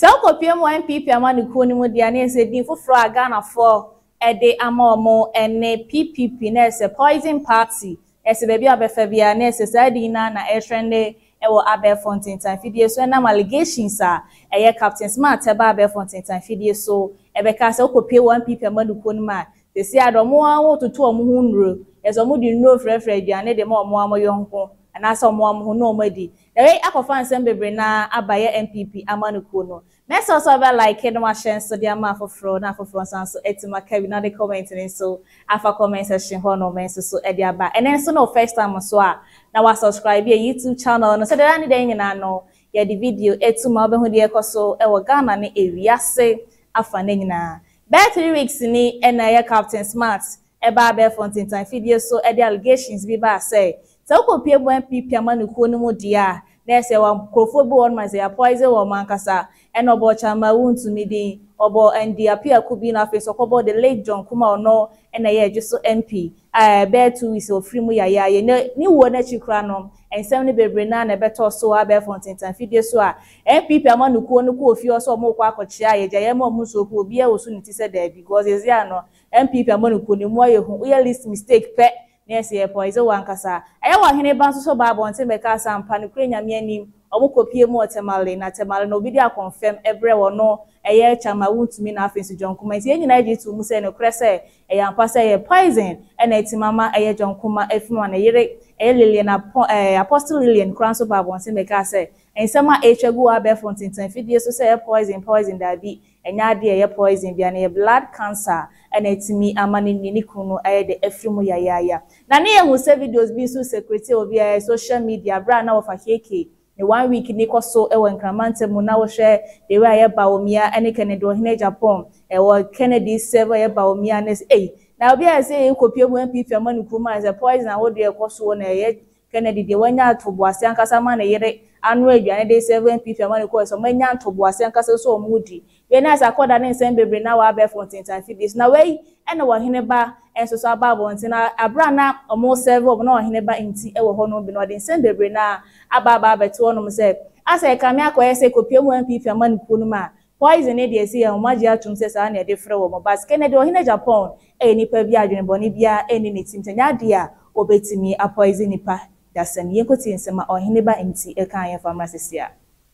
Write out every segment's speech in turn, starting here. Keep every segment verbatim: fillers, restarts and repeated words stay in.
Se okopie mo N P P amanukuo ni mu dia na ese din foforo Ghana for ede amaomo ene P P P na ese poison party ese baby abefa bia na ese sadina na e trende ewo Agyapong time fidie so na allegations a eye Captain Smart eba Agyapong time fidie so ebeka se okopie N P P amanukuo ni ma se si adomo awo toto omo hu nro ese omo di nro frefre bia na de ma omo amoyonko anasa omo amoho no omadi dey akofa nsem bebre na abaye N P P amanukuo no next also be like no ma share so dia ma foforo na foforo sanso etima kabi na the comment ni so afa comment section ho no men so e dia ba and then so no first time so a na wa subscribe your YouTube channel no so dey any day nyina no ya the video etuma be hu de ekoso e wo Ghana ne ewiase afa na nyina be three weeks ni e na ya Captain Smart e ba Agyapong time video so e the allegations bi ba say so okopie bo N P P amanukuo no mu dia na se wa krofo on ma se ya poison wo mankasa e no bo chama wuntumi din obo ndi apia kubi na face okobo the late John Kuma ono e na ye just N P eh be two weeks of free mu ya ya ye ni wo na chikra no ensem ne bebre na na beto so Agyapong time video so a N P P amanukuo no ko ofi so mo kwa akochia ye jaye mo mu so ko obi e wo so ni ti se da because ezi ano N P P amanukuo ni mo ye hu we list mistake pe yes ye poison wankasa aya Oheneba nso so ba Ntim be ka sampa ne kure nyame anim omukopie mu otemale na temale no obi dia confirm ebre wo no eye chama wuntumi na afensi John Kuma enti enyina age tu mu se ne kure se eye ampa se ye poison ena etimama eye John Kuma efima na yire eye Lilian eh Apostle Lilian kranso ba Ntim be ka se ensema ehwegu Agyapong time fidie so se ye poison poison da bi enya de ye poison bia na ye blood cancer ena etimi amane ni kunu eye de afrimu ya ya ya na ne ye hu se videos bi so secretary obi eye social media bra na wo fa keke the one week ni koso e won Kramante mu na wo hwe de we aye baomia ene Kennedy Ohene Agyapong e wo Kennedy server ye baomia na eh na obi a say kopie mu N P P amanukuo ma as a poison wo de koso na ye Kennedy de wanya atoboase ankasa ma na yere anu aduane de seven N P P amanukuo so manya atoboase ankasa so omudi we na asa koda na nsem bebre na wa Agyapong time fidis na we ene Oheneba enso so Agyapong na abra na omo server na Oheneba nti e wo ho no bi no de nsem bebre na ababa beto no se asa e kame akoye se kopie mu N P P amanukuo no ma poison e de esi e omaji atum se sa na e de frɛ wo mo bas Kennedy Ohene Agyapong e nipa bi adwene boni bia e ni netim tanya de a obetimi a poison nipa dasem yenkoti nsema Oheneba nti e kan ye fama sesia.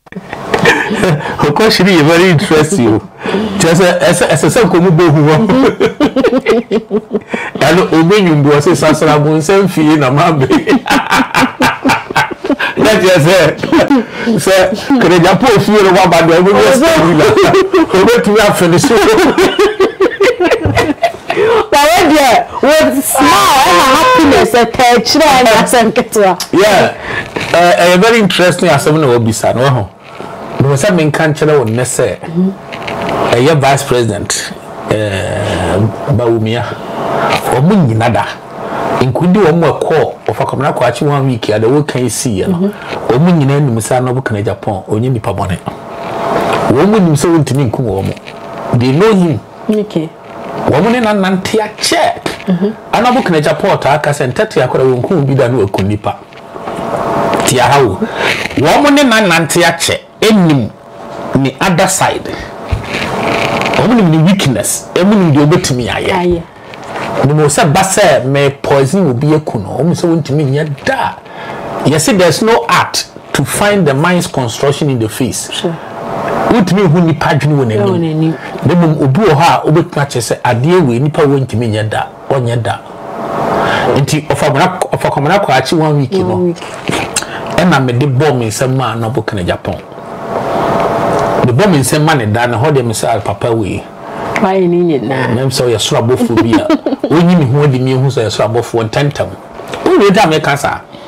Her question is very interesting. Just as a son come be who and obey you do say sasra bun sem fie na mabe. That just say say kere japo fie no wa ba do e be say we to have finished. But yeah, with smile and happiness a catch and yeah, uh, a very interesting as someone will be sad. No, was something can't tell what say. A year vice president, uh, Baumia, or Muninada, including one more call of a communal watching one week at the work can see, or Munin and Musano Agyapong, or Nipabone. Woman himself to me, they know him. Okay. Woman in an antia check. Another book in Agyapong, I sent Tatia could be done with Kunipa. Tiaho. Woman in an antia check. Enim ni other side. Woman in weakness. Emun the obey to me. Aye. The most basa may poison will be a kuno. Almost want to mean yet da. You see, there's no art to find the mind's construction in the face. Sure. What me who ni pagini when any. The mum ubu ha obet matches a dear way nipa went to me yada or yada. Into of a of a common aquachi one week, you know. And I made the bomb in some man no book in Agyapong. The bomb in some money done hold himself papa way. Why in it now? I'm so your swab of beer. When you hold the me who's a swab of one tentum. Who will that make us?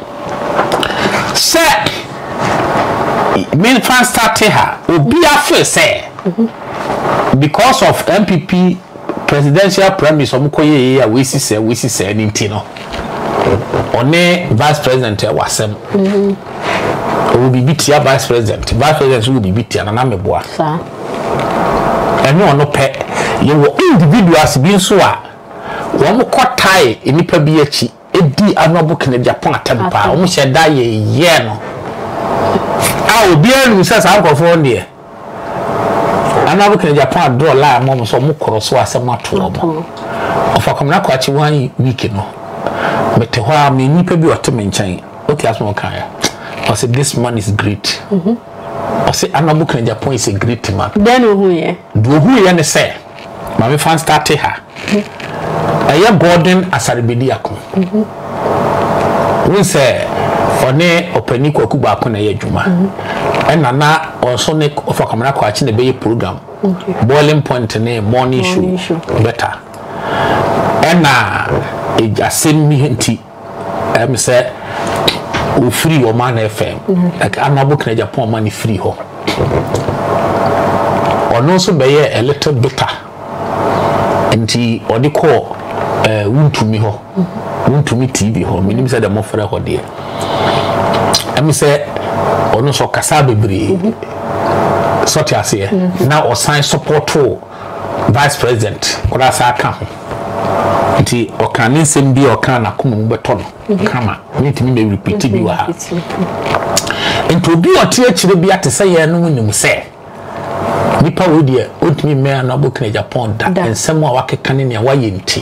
Sir, men fans started her will be a first, say, because of M P P presidential premise of Mukoye, we see, we see, and Tino. One vice president was some. Will be beat your vice president. Vice president will be beat and I'm a boy. And no no pet. You were individuals being so. One more cut tie in Nipa B H. A D. I'm not booking a Japan temper. Almost a die a year. I will be able to say, I'm going for one year. ana bukene Japan draw la mom so mo koro so asem ato obo ofa komna kwa chi one week no mete ho a me nipa bi ote me nchen okay as mo kan ya I said this man is great mhm I said ana bukene Japan is a great man then who ye do who ye ne say ma me fan start her aye Gordon Asarbedi akon mhm we say one opani kwaku ba ko na ye adwuma ena na also ne ofa kamera kwa chi na be program boiling point ne morning show better ena ejasem mi nti em say o free o man F M like anabo kna Japan man free ho ono so be ye a little better nti odi ko eh wuntumi ho wuntumi T V ho minim say the mo frɛ ho de em say ono so kasa bebre so ti ase na o sign support to vice president kola sa aka ho nti o kan nsem bi o kan na komo beto no kama nitimi me repeat bi wa nti obi o ti akire bi atese ye no nim se nipa wo de otimi me na bokene Japan da ensem a wakeka ne ne waye nti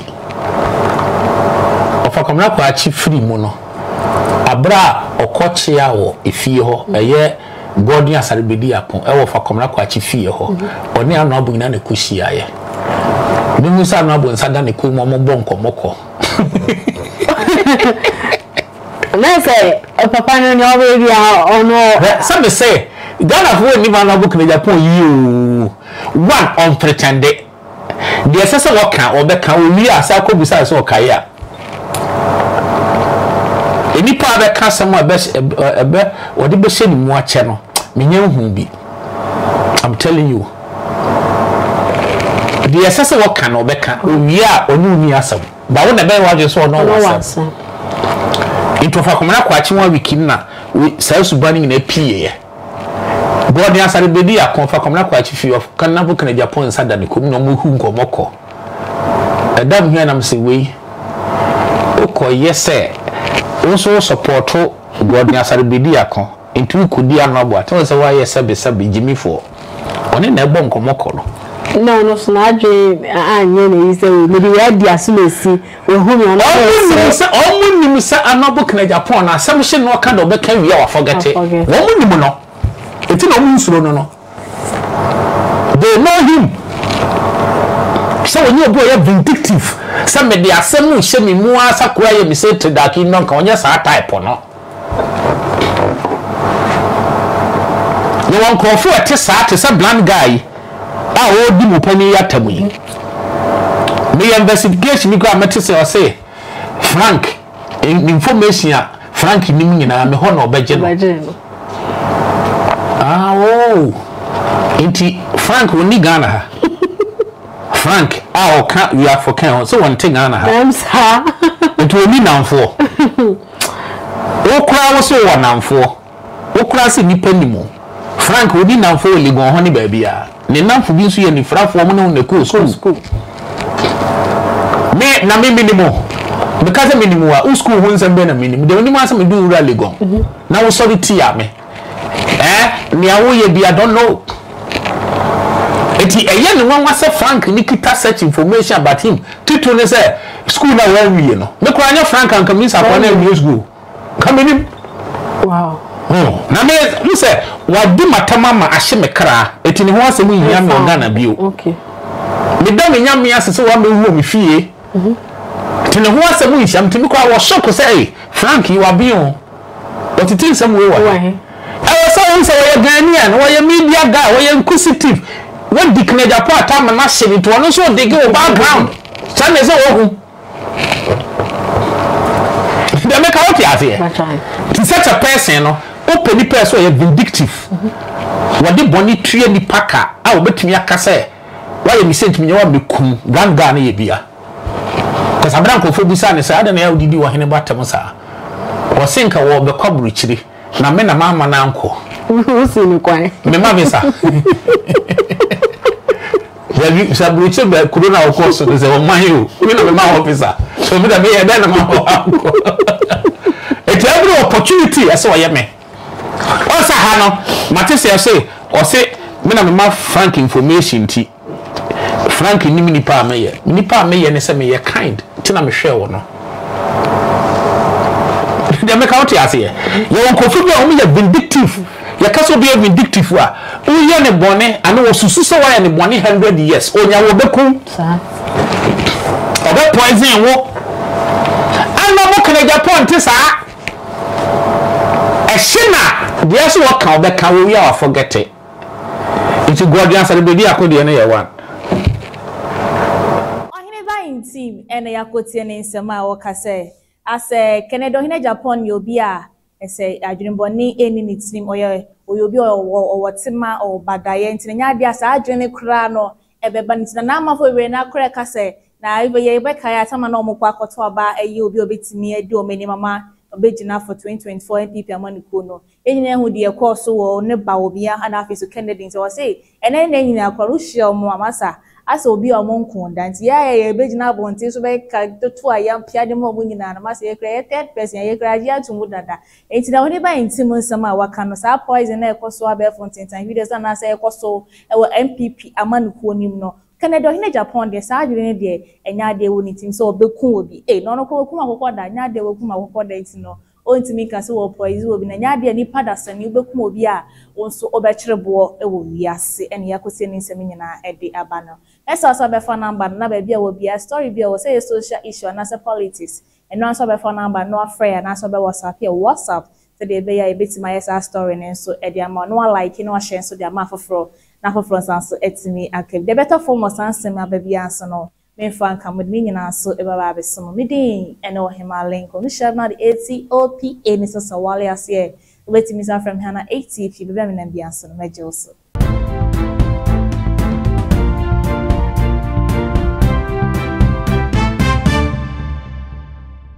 ofa komna kwa chi free mu no abra okochia wo efie ho eye Gordon Asarbedi akon e wo fa komna kwa chi fie ho oni anu abu na ne kushia ye ni musa anu abu nsada ne ku mo mo bonko moko na say papa no nyo be bia ono some say Ghana for ni anu abu kene Japan yi one on pretende the assessor worker obeka owi asa ko bisa so kaya eni pa be ka samo ebe ebe odi be hye ni mu ache no menye hu bi I'm telling you the assessor worker no beka owi a onu ni asam ba wo na be wa so no wasam into fa komana kwa chi one week na sai subani na pie Gordon Asarbedi akon fa komana kwa chi fi of kan na bukana Japan sada ne kom no mu hu nkomoko edam hia na mse we okoyese also support Gordon Asarbedi akon into kudi anabo ato se wa yese be sabe jimi fo oni na ebo nkomoko no no no so na adwe anye na yise we me di adi asulesi we hu me ono se omu nim se anabo kana Japan na asem hye no ka do be ka wi a forget omu nim no eti na omu nsuro no no they know him so when you boy vindictive some me di asem no hye me mu asa kura ye me say to that no ka onye sa type no no one call for a tesa to some blind guy ah o di mo pani yatamu yi me investigation mi go amete say o say Frank information a Frank nim nyina me ho na obeje no ah oh inti Frank woni Ghana ha Frank ah o ka we are for can so one thing Ghana ha am sa it will be namfo o kura wo so wo namfo o kura se nipa nimu Frank woni namfo ligon ho ni ba bia ne namfo bi nso ye ni frafo mo no ko school me na me minimo because me minimo a school ho nsem be na minimo de oni ma asem do ura ligon na wo sorry tia me eh me awo ye bia don't know eti eye ne wan wase Frank ni kita search information about him tito ne say school na wa wie no me kwa anya Frank an come inside for na school come in wow oh na me you say what do matama ma ahye me kra eti ne ho asem yinya me Ghana bio okay me da me nyam me asese wa me hu me fie mhm ti ne ho asem yinya me timi kwa wo shock say Frank you are bio what it is some way wa eh so we say we Ghanaian we media guy we inquisitive what the Canadian part am na hye to no so dey go background say me say wo hu they make out here to such a person no open the person so vindictive what the boni tue ni paka a obetumi aka say why me sent me nyawa bekum ganga na ye bia cuz abran ko fo bisa ne say ada na ya odidi wo Oheneba Ntim sa o sinka wo be kwaburu chiri na me na mama na anko usi ni kwan me ma bisa ya bi saburu chiri be corona o course no say o man you me na me ma officer so me da me ya da na ma anko it's every opportunity as o ye me o sa ha no mate say say o say me na me ma frank information ti frank ni me nipa me ye nipa me ye ne se me ye kind ti na me hwe wo no de me ka oti ase ye ye won kofu bi a wo me ye vindictive ye ka so bi vindictive a wo ye ne bone ane wo susu so wa ye ne bone one hundred years onya wo beku sa obe poison wo ana mo kana Agyapong ti sa e shina de so wo ka obe ka wo ya forget it it's Guardian celebrity akodi na ye wan Oheneba Ntim ene yakotie ne nsema wo ka se ase Kente Oheneba Agyapong yobi a ese adwinboni eni ni tirim oye oyobi owotima o badaye ntine nya dia sa adwene kura no ebeba ntina na amafo we na kura ka se na ibe ye be kaya tama na omukwa akoto aba eyi obi obetimi edi omeni mama obejina for twenty twenty-four M P P amani kono enyina hu de course wo ne ba obi a na afiso Kennedy so say ene ne nyina akwaru hia omo amasa asa obi omo nkonda nti ya ye ebejina bonti so be ka to ayam piade mo omo nyina na masa ye kra third person ye kra ya tumu dada enti na Oheneba Ntim nsama waka no sa poison na ekoso abe fontentan videos na sa ekoso ewo M P P amani konim no Kente Oheneba Agyapong de sa adwene de enya de wo nitim so obekun obi eh no no ko kuma kokko da nya de wo kuma kokko da iti no o ntimi ka se wo poison obi na nya de ni pada sani obekun obi a wonso obekirebo ewo wiase ene yakosie ni nsem nyina e de aba no esa so be phone number na ba bia wo bia story bia wo say social issue na say politics eno so be phone number no afre na so be WhatsApp ya WhatsApp so de be ya ebetima yesa story ne so e de ama no like no share so de ama foforo na foforo sanso etimi akeb de better form of sansem ababia anso no me fan kam me nyina so e baba abesom me din ene Oheneba link no share na the A T O P A ni so so wale ase e betimi sa from hana A T P be be me na bia anso no meje so